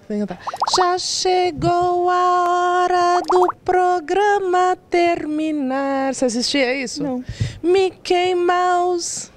Vem cantar. Já chegou a hora do programa terminar. Você assistia isso? Não. Mickey Mouse.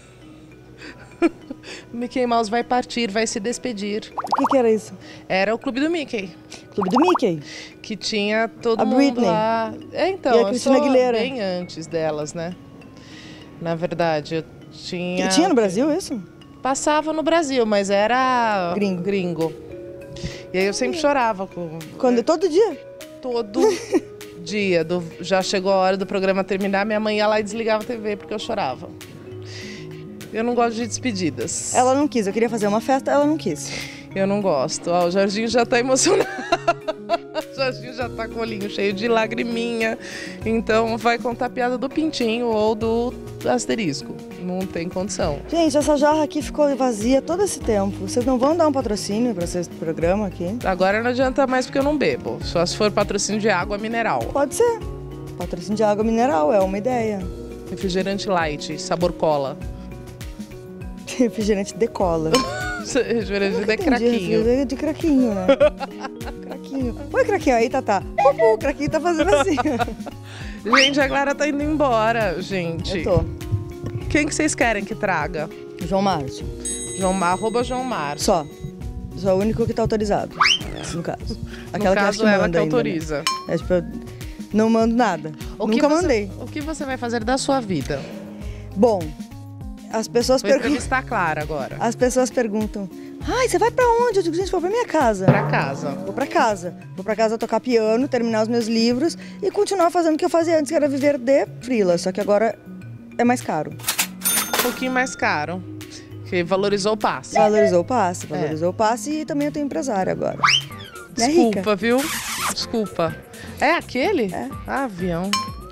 Mickey Mouse vai partir, vai se despedir. O que era isso? Era o Clube do Mickey. Clube do Mickey? Que tinha todo A mundo Britney. lá. Então, E a eu Cristina sou Aguilera. bem antes delas, né? Na verdade, eu tinha... E tinha no Brasil isso? Passava no Brasil, mas era Gringo. E aí eu sempre chorava com... Todo dia? Todo dia. Já chegou a hora do programa terminar, minha mãe ia lá e desligava a TV porque eu chorava. Eu não gosto de despedidas. Ela não quis, eu queria fazer uma festa, ela não quis. Eu não gosto. Ó, o Jorginho já tá emocionado. O Jorginho já tá com o olhinho cheio de lagriminha. Então vai contar a piada do pintinho ou do asterisco. Não tem condição. Gente, essa jarra aqui ficou vazia todo esse tempo. Vocês não vão dar um patrocínio para esse programa aqui? Agora não adianta mais porque eu não bebo. Só se for patrocínio de água mineral. Pode ser. Patrocínio de água mineral, é uma ideia. Refrigerante light, sabor cola. Refrigerante de cola. Refrigerante de craquinho. Refrigerante de craquinho, né? Craquinho. Oi, craquinho. Aí, Tatá. O craquinho tá fazendo assim. Gente, a Clara tá indo embora, gente. Eu tô. Quem que vocês querem que traga? João Márcio. Arroba João Márcio. Só. Só o único que tá autorizado, no caso. No caso, ela que autoriza. Ainda, né? É, tipo, eu não mando nada. Nunca mandei. O que você vai fazer da sua vida? Bom, as pessoas Vou entrevistar a Clara agora. As pessoas perguntam: ai, você vai pra onde? Eu digo, gente, vou pra minha casa. Pra casa. Vou pra casa. Vou pra casa tocar piano, terminar os meus livros e continuar fazendo o que eu fazia antes, que era viver de freela. Só que agora é mais caro. Um pouquinho mais caro. Que valorizou o passe. Valorizou o passe e também eu tenho empresário agora. Desculpa, viu? Desculpa. É aquele? É. Ah, avião.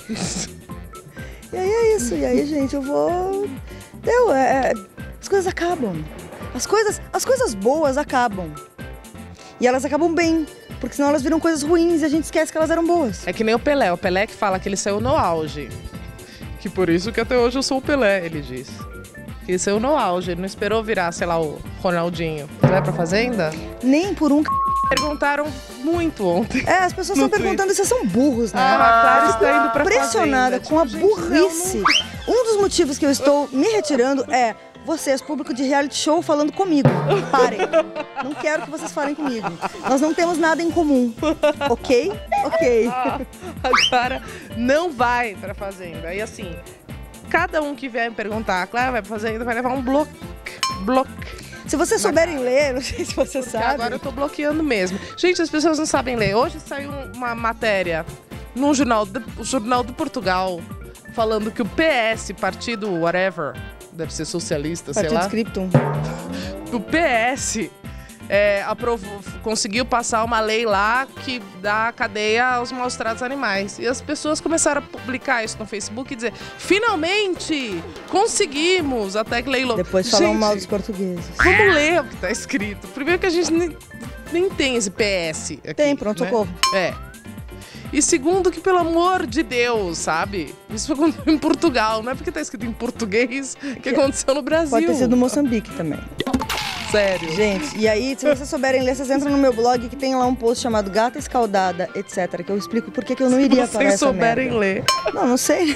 E aí é isso. E aí, gente, eu vou... As coisas acabam. As coisas boas acabam. E elas acabam bem. Porque senão elas viram coisas ruins e a gente esquece que elas eram boas. É que nem o Pelé. O Pelé que fala que ele saiu no auge. Que por isso que até hoje eu sou o Pelé, ele diz. Que ele saiu no auge. Ele não esperou virar, sei lá, o Ronaldinho. Você vai pra Fazenda? Nem por um Perguntaram muito ontem. as pessoas estão perguntando se vocês são burros, né? A Clara está indo pra Impressionada Fazenda. com a Tipo, burrice. Um dos motivos que eu estou me retirando é vocês, público de reality show, falando comigo. Parem. Não quero que vocês falem comigo. Nós não temos nada em comum. Ok? Ok. A Clara não vai pra Fazenda. E assim, cada um que vier me perguntar, a Clara vai pra Fazenda, vai levar um bloco. Se vocês souberem ler, não sei se vocês Porque sabem. agora eu tô bloqueando mesmo. Gente, as pessoas não sabem ler. Hoje saiu uma matéria num jornal de Portugal falando que o PS, partido whatever, deve ser socialista, sei Partido lá. Scriptum. O PS conseguiu passar uma lei lá que dá cadeia aos maus-tratos animais. E as pessoas começaram a publicar isso no Facebook e dizer: finalmente conseguimos, até que leilou. Depois falam Gente, mal dos portugueses. vamos ler o que tá escrito. Primeiro que a gente nem tem esse PS aqui, Tem, pronto-socorro. Né? E segundo que, pelo amor de Deus, sabe? Isso aconteceu em Portugal. Não é porque tá escrito em português que aconteceu no Brasil. Pode ter sido no Moçambique também. Sério. Gente, e aí, se vocês souberem ler, vocês entram no meu blog que tem lá um post chamado Gata Escaldada, etc. Que eu explico por que eu não iria para essa merda. Se vocês souberem ler. Não sei.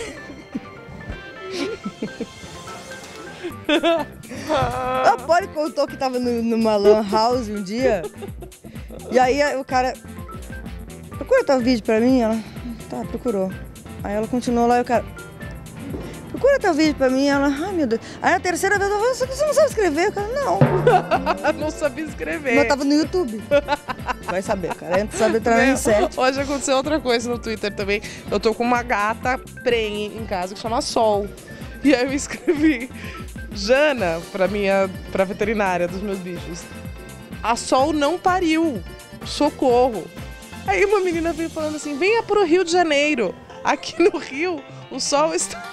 A Polly contou que tava numa lan house um dia. E aí o cara... Procura tal vídeo pra mim? Ela... Tá, procurou. Aí ela continuou lá e o cara... Procura teu vídeo pra mim. Ela, ai meu Deus. Aí a terceira vez, eu falei, você não sabe escrever? O cara, não. Não sabia escrever. Mas tava no YouTube. Vai saber, cara. Sabe entrar no R7. Hoje aconteceu outra coisa no Twitter também. Eu tô com uma gata prenhe em casa que chama Sol. E aí eu escrevi: Jana, pra veterinária dos meus bichos, a Sol não pariu. Socorro. Aí uma menina veio falando assim: venha pro Rio de Janeiro. Aqui no Rio, o sol está...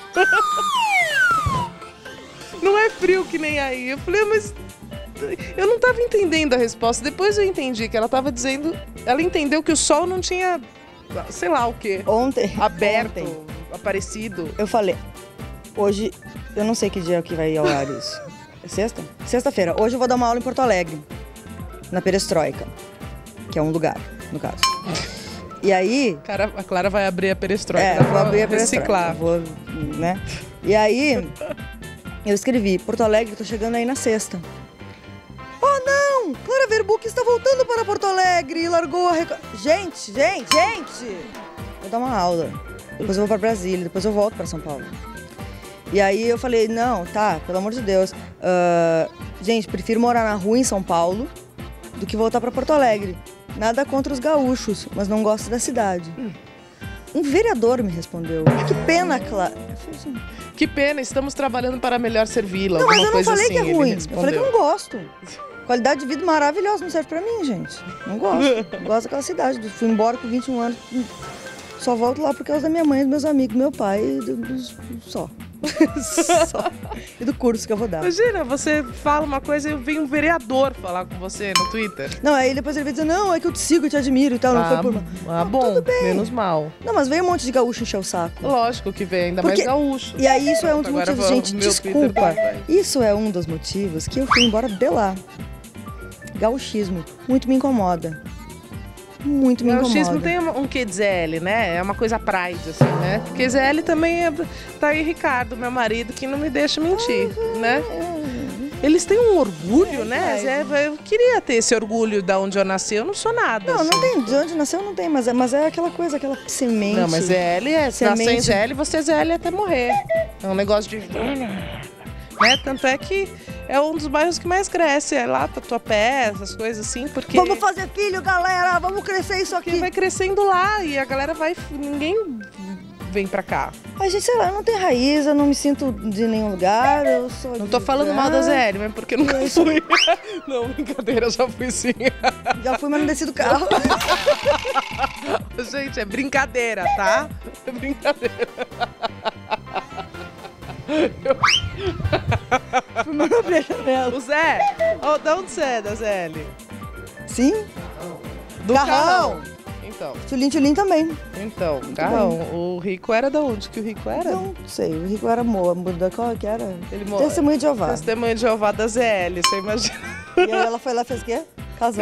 Não é frio que nem aí. Eu falei, mas... Eu não tava entendendo a resposta. Depois eu entendi que ela tava dizendo... Ela entendeu que o sol não tinha... Sei lá o quê. Aberto, aparecido. Eu falei, hoje... Eu não sei que dia que vai ao ar isso. É sexta? Sexta-feira. Hoje eu vou dar uma aula em Porto Alegre. Na Perestroika. que é um lugar, no caso. E aí... A Clara vai abrir a perestroika. Vou abrir a perestroika. Reciclar. Vou, né? E aí, eu escrevi, Porto Alegre, tô chegando aí na sexta. Oh, não! Clara Verbuck está voltando para Porto Alegre e largou a... Gente! Vou dar uma aula. Depois eu vou para Brasília, depois eu volto para São Paulo. E aí eu falei, não, tá, pelo amor de Deus. Gente, prefiro morar na rua em São Paulo do que voltar para Porto Alegre. Nada contra os gaúchos, mas não gosto da cidade. Um vereador me respondeu. Que pena, Clara. Que pena, estamos trabalhando para melhor servi-la. Não, mas eu não falei assim, que é ruim. Eu falei que eu não gosto. Qualidade de vida maravilhosa, não serve pra mim, gente. Não gosto. Não gosto daquela cidade. Fui embora com 21 anos. Só volto lá por causa da minha mãe, dos meus amigos, do meu pai e só. Só. E do curso que eu vou dar. Imagina, você fala uma coisa e vem um vereador falar com você no Twitter. Não, aí depois ele vai dizer, não, é que eu te sigo, eu te admiro e tal. Não foi por... bom, tudo bem. menos mal. Não, mas veio um monte de gaúcho encher o saco. Lógico que vem, ainda mais gaúcho. E aí isso é um dos Agora motivos, gente, desculpa. Isso é um dos motivos que eu fui embora de lá. Gauchismo. Muito me incomoda. Muito me incomoda. O gauchismo tem um quê de ZL, né? É uma coisa pride, assim, né? Porque ZL também tá aí Ricardo, meu marido, que não me deixa mentir, né? Eles têm um orgulho, né? Eu queria ter esse orgulho de onde eu nasci, eu não sou nada. Não, assim. Não tem, de onde nasceu não tem, mas é aquela coisa, aquela semente. Não, mas ZL nascer em ZL, você é ZL até morrer. É um negócio de... Né? Tanto é que é um dos bairros que mais cresce, é lá Tatuapé, essas coisas assim, porque... Vamos fazer filho, galera, vamos crescer isso aqui. Porque vai crescendo lá e a galera vai... Ninguém vem pra cá. A gente, sei lá, eu não tenho raiz, eu não me sinto de nenhum lugar, eu sou... Não tô falando mal da ZL, mas porque nunca fui. Não, brincadeira, já fui sim. Já fui, mas não desci do carro. Gente, é brincadeira, tá? É brincadeira. O Zé, de onde você é, da ZL? Sim. Do Carrão. Então. Tchulim também. Então, Carrão. Bem. O Rico era da onde que o Rico era? Não sei, o Rico era da qual que era? Ele Testemunha de Jeová. Testemunha de Jeová da ZL, você imagina. E aí ela foi lá e fez o quê? Casou.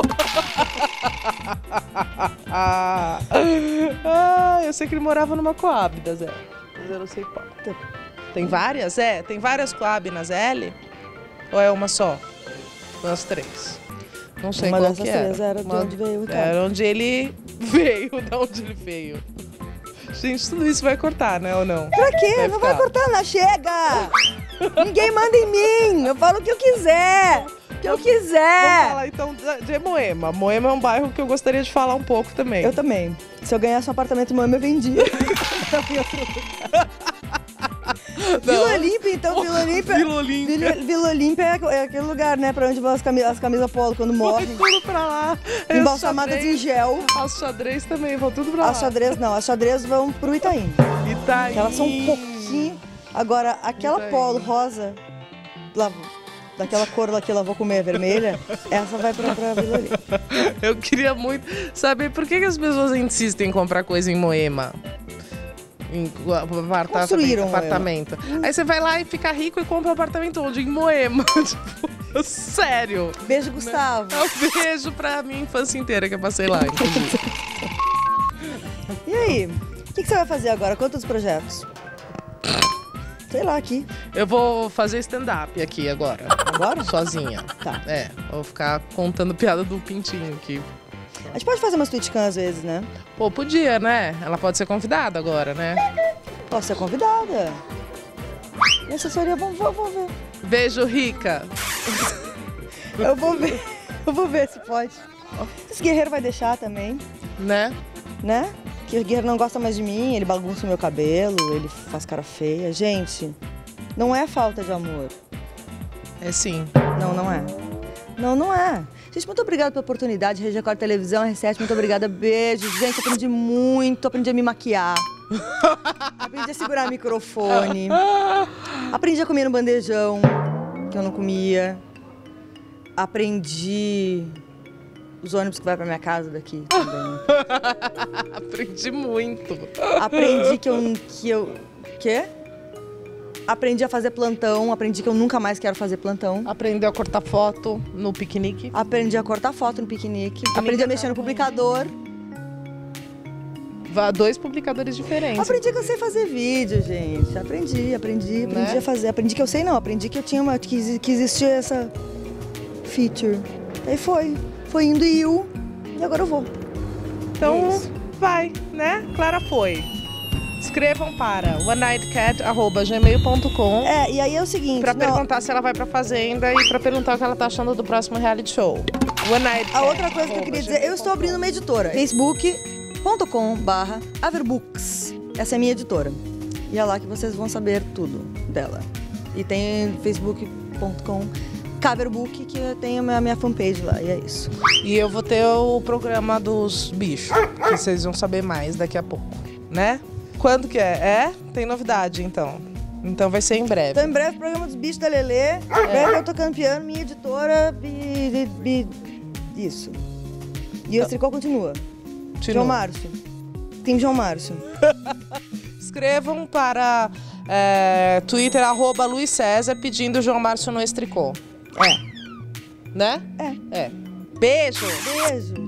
Eu sei que ele morava numa Coab da ZL, mas eu não sei qual. Tem várias? Tem várias Coab na ZL? Ou é uma só? Umas 3. Não sei uma qual dessas que três era de onde veio o cara. Era onde ele veio, de onde ele veio. Gente, tudo isso vai cortar, né, ou não? Pra quê? Não vai cortar, não. Chega! Ninguém manda em mim. Eu falo o que eu quiser. O que eu quiser. Vamos falar então de Moema. Moema é um bairro que eu gostaria de falar um pouco também. Eu também. Se eu ganhasse um apartamento em Moema, eu vendia. Vila Olímpia, então, Vila Olímpia. Vila Olímpia é aquele lugar, né, pra onde vão as camisas polo quando morrem. Vão tudo pra lá. Embalsamadas em gel. As xadrez também vão tudo pra lá. As xadrez não, as xadrez vão pro Itaim. Elas são um pouquinho. Agora, aquela polo rosa, daquela cor lá que eu vou comer, vermelha, essa vai pra Vila Olímpia. Eu queria muito saber por que as pessoas insistem em comprar coisa em Moema. Construíram apartamento. Aí você vai lá e fica rico e compra um apartamento onde? Em Moema. Tipo, sério. Beijo, Gustavo. Um beijo pra minha infância inteira que eu passei lá, inclusive. E aí? O que você vai fazer agora? Quantos projetos? Sei lá, aqui. Eu vou fazer stand-up aqui agora. Agora? Sozinha. Tá. Vou ficar contando piada do Pintinho aqui. A gente pode fazer umas tweetcam às vezes, né? Pô, podia, né? Ela pode ser convidada agora, né? Posso ser convidada. E a assessoria, vamos ver. Beijo, Rica. Eu vou ver se pode. Esse guerreiro vai deixar também. Né? Que o guerreiro não gosta mais de mim, ele bagunça o meu cabelo, ele faz cara feia. Gente, não é falta de amor. É sim. Não é. Não é. Gente, muito obrigada pela oportunidade. Rede Record Televisão, R7, muito obrigada. Beijo. Gente, aprendi muito. Aprendi a me maquiar. Aprendi a segurar o microfone. Aprendi a comer no bandejão, que eu não comia. Aprendi os ônibus que vai pra minha casa daqui também. Aprendi muito. Aprendi que eu... Quê? Aprendi a fazer plantão, aprendi que eu nunca mais quero fazer plantão. Aprendeu a cortar foto no piquenique. Aprendi a cortar foto no piquenique. Aprendi a mexer no publicador. 2 publicadores diferentes. Aprendi que eu sei fazer vídeo, gente. Aprendi Né? a fazer. Aprendi que eu sei não, aprendi que eu tinha que existia essa feature. Aí foi indo e agora eu vou. Então, É isso. vai, né? Clara foi. Escrevam para onenightcat@gmail.com E aí é o seguinte, pra perguntar se ela vai pra fazenda e pra perguntar o que ela tá achando do próximo reality show. A outra coisa que eu queria dizer, eu estou abrindo uma editora. facebook.com/averbooks. Essa é a minha editora. E é lá que vocês vão saber tudo dela. E tem facebook.com/caverbook, que eu tenho a minha fanpage lá, e é isso. E eu vou ter o programa dos bichos, que vocês vão saber mais daqui a pouco, né? Quando que é? Tem novidade, então. Então vai ser em breve. Então, em breve, programa dos bichos da Lelê. Em breve eu tocando piano, minha editora. Isso. E o tricô continua. João Márcio. Tem João Márcio. Escrevam para Twitter, @LuizCésar, pedindo João Márcio no Estricô. Né? É. Beijo! Beijo.